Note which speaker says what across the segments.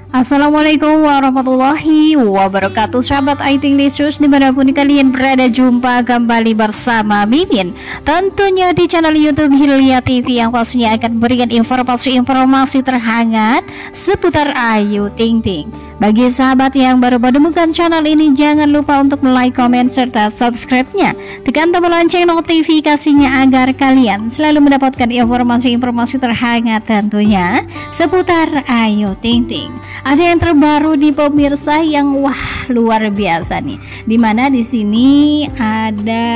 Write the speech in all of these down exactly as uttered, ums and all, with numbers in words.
Speaker 1: Assalamualaikum warahmatullahi wabarakatuh. Sahabat I Think Licious dimanapun kalian berada, jumpa kembali bersama Mimin, tentunya di channel YouTube Hilya T V yang pastinya akan berikan informasi-informasi terhangat seputar Ayu Ting Ting. Bagi sahabat yang baru menemukan channel ini, jangan lupa untuk like, komen, serta subscribe-nya. Tekan tombol lonceng notifikasinya agar kalian selalu mendapatkan informasi-informasi terhangat tentunya seputar Ayu Ting Ting. Ada yang terbaru di pemirsa yang wah luar biasa nih. Dimana di sini ada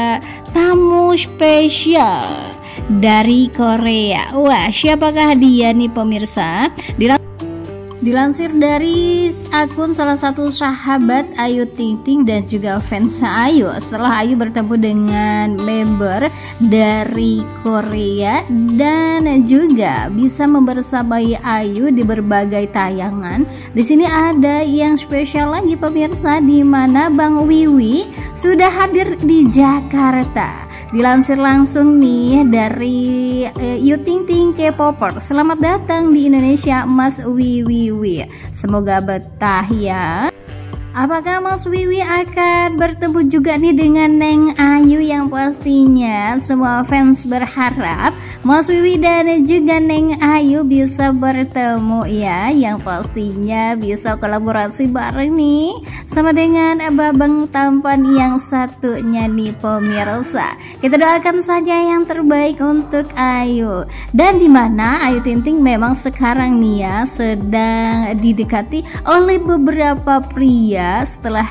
Speaker 1: tamu spesial dari Korea. Wah, siapakah dia nih pemirsa? Dilang Dilansir dari akun salah satu sahabat Ayu Ting Ting dan juga fans Ayu, setelah Ayu bertemu dengan member dari Korea dan juga bisa membersamai Ayu di berbagai tayangan. Di sini ada yang spesial lagi pemirsa, di mana Bang Wiwi sudah hadir di Jakarta. Dilansir langsung nih dari uh, Ayu Ting Ting K-popper, selamat datang di Indonesia Mas Wiwi. Semoga betah ya. Apakah Mas Wiwi akan bertemu juga nih dengan Neng Ayu? Yang pastinya semua fans berharap Mas Wiwi dan juga Neng Ayu bisa bertemu ya. Yang pastinya bisa kolaborasi bareng nih sama dengan babang tampan yang satunya nih pemirsa. Kita doakan saja yang terbaik untuk Ayu. Dan dimana Ayu Ting Ting memang sekarang nih ya sedang didekati oleh beberapa pria setelah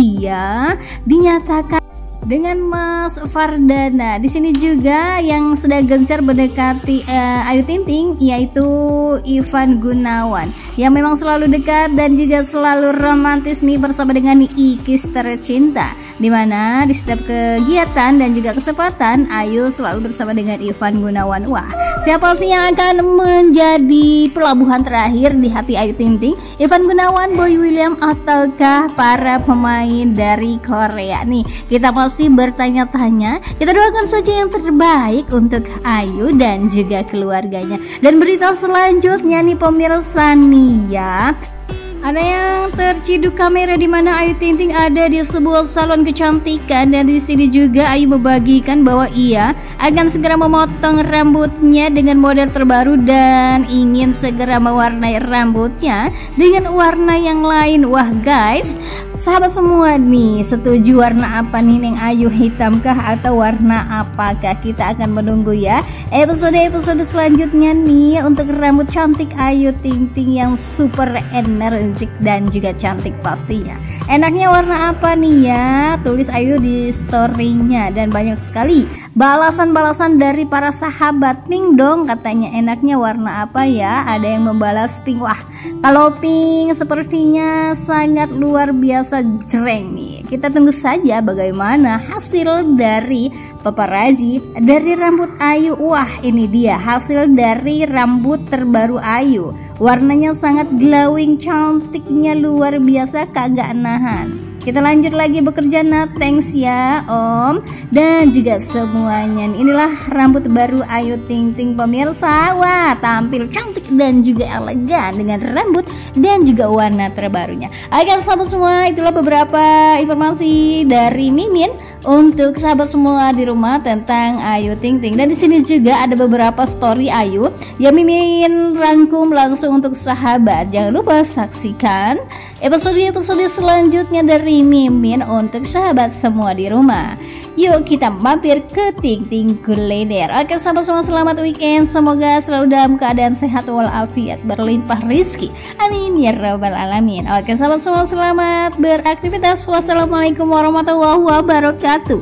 Speaker 1: ia dinyatakan dengan Mas Fardana. Di sini juga yang sedang gencar mendekati uh, Ayu Ting Ting yaitu Ivan Gunawan, yang memang selalu dekat dan juga selalu romantis nih bersama dengan Ikis tercinta. Dimana di setiap kegiatan dan juga kesempatan Ayu selalu bersama dengan Ivan Gunawan. Wah, siapa sih yang akan menjadi pelabuhan terakhir di hati Ayu Ting Ting? Ivan Gunawan, Boy William, ataukah para pemain dari Korea nih? Kita masih bertanya-tanya. Kita doakan saja yang terbaik untuk Ayu dan juga keluarganya. Dan berita selanjutnya nih pemirsa nih ya, ada yang terciduk kamera di mana Ayu Ting Ting ada di sebuah salon kecantikan, dan di sini juga Ayu membagikan bahwa ia akan segera memotong rambutnya dengan model terbaru dan ingin segera mewarnai rambutnya dengan warna yang lain. Wah guys, sahabat semua nih, setuju warna apa nih Neng Ayu? Hitamkah atau warna apakah? Kita akan menunggu ya episode-episode selanjutnya nih untuk rambut cantik Ayu Ting Ting yang super energi dan juga cantik pastinya. Enaknya warna apa nih ya? Tulis Ayu di story-nya, dan banyak sekali balasan-balasan dari para sahabat. Pink dong katanya, enaknya warna apa ya? Ada yang membalas pink. Wah, kalau pink sepertinya sangat luar biasa jreng nih. Kita tunggu saja bagaimana hasil dari paparazi dari rambut Ayu. Wah, ini dia hasil dari rambut terbaru Ayu. Warnanya sangat glowing, cantiknya luar biasa, kagak nahan. Kita lanjut lagi bekerja. Nah, thanks ya Om dan juga semuanya. Inilah rambut baru Ayu Ting Ting pemirsa. Wah, tampil cantik dan juga elegan dengan rambut dan juga warna terbarunya. Agar sahabat semua, itulah beberapa informasi dari Mimin untuk sahabat semua di rumah tentang Ayu Ting Ting. Dan di sini juga ada beberapa story Ayu yang Mimin rangkum langsung untuk sahabat. Jangan lupa saksikan episode-episode selanjutnya dari Mimin untuk sahabat semua di rumah. Yuk kita mampir ke Ting Ting Kuliner. Oke sahabat semua, selamat weekend. Semoga selalu dalam keadaan sehat walafiat, berlimpah rizki, amin ya rabbal alamin. Oke sahabat semua, selamat beraktivitas. Wassalamualaikum warahmatullahi wabarakatuh.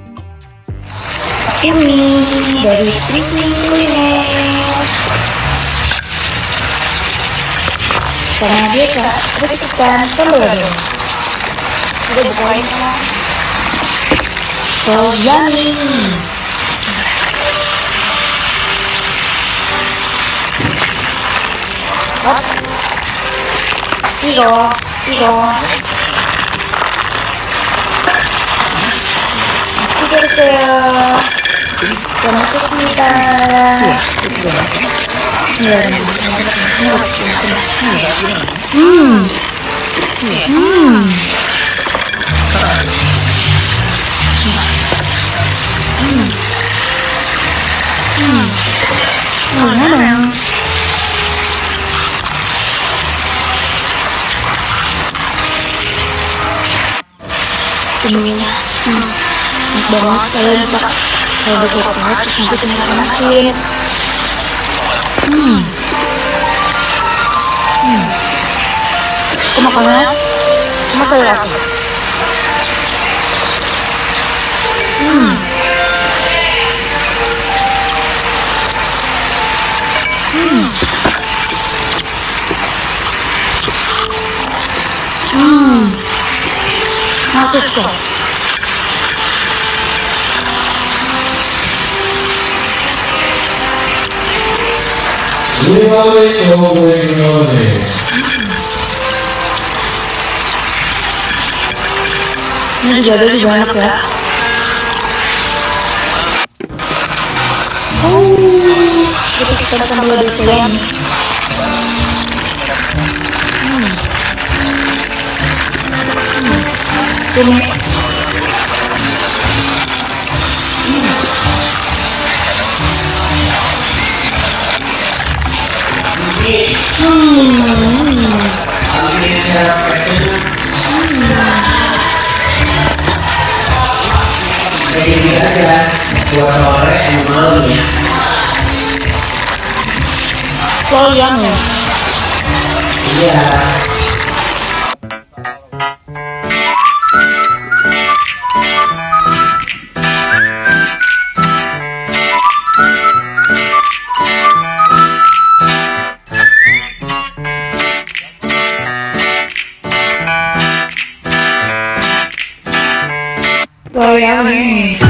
Speaker 2: Ini dari Ting Ting Kuliner. Karena dia kak, berikan telur. Udah bukain lah. So yummy. Hop. Igo, igo. 맛있겠어요. 잘 먹겠습니다. 네. Hmm. Hmm. Hmm. Hmm. Ini enak banget kalau bisa kalau udah banget terus nanti tinggal masukin. Hmm. Hmm. Aku makannya sama kayak aku. Hmm. Hmm. Hmm. Aku sih. Ini juga ada juga enak ya. Oh, kita kita sambil bersihin. Hmm. Ini.
Speaker 3: Jadi aja buat sore yang malamnya.
Speaker 2: Kalian ya.
Speaker 3: Iya.
Speaker 2: Kalian nih.